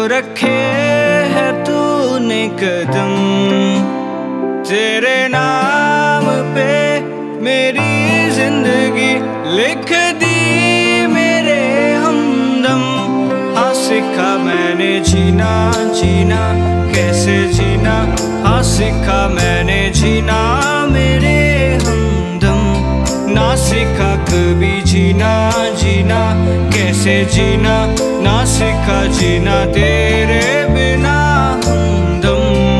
रखे है तूने कदम, तेरे नाम पे मेरी जिंदगी लिख दी मेरे हमदम। हाँ सीखा मैंने जीना जीना, कैसे जीना, हाँ सीखा मैंने जीना मेरे हमदम। ना सीखा कभी जीना जीना, कैसे जीना, ना सीखा जीना तेरे बिना हमदम।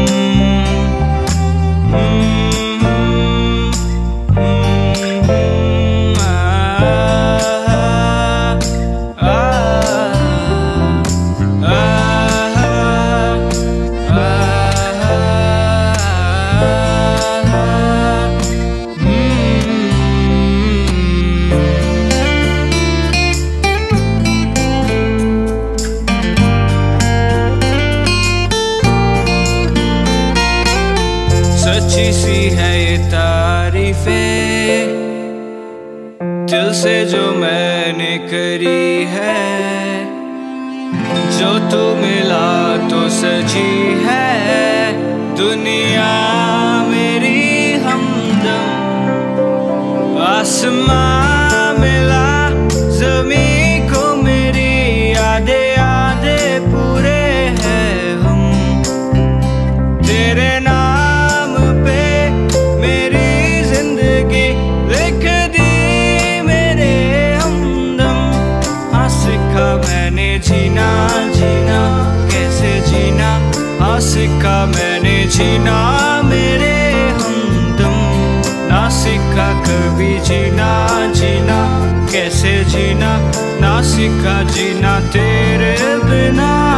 सच्ची सी है ये तारीफें दिल से जो मैंने करी है, जो तू मिला तो सजी है दुनिया मेरी हमदम। आसमां मिला ज़मीं को मेरी यादें यादें पूरे हैं हम, तेरे नाम पे मेरी जिंदगी लिख दी मेरे हमदम। हाँ सीखा मैंने जीना जीना, कैसे जीना, हाँ सीखा मैंने जीना मेरे हमदम। ना सीखा कभी जीना जीना, कैसे जीना, ना सीखा जीना तेरे बिना।